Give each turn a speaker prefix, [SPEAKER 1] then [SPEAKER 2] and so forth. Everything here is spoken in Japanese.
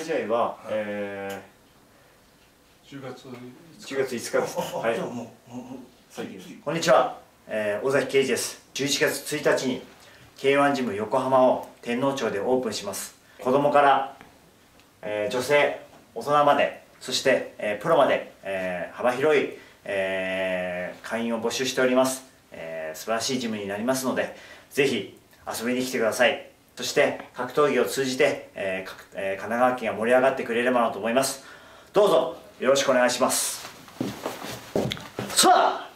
[SPEAKER 1] 試合は、
[SPEAKER 2] 10月
[SPEAKER 1] 5日です。はい。こんにちは、尾崎圭司です。11月1日に K1 ジム横浜を天王町でオープンします。子供から、女性、大人まで、そして、プロまで、幅広い、会員を募集しております。素晴らしいジムになりますので、ぜひ遊びに来てください。そして格闘技を通じて、神奈川県が盛り上がってくれればなと思います。どうぞよろしくお願いします。さあ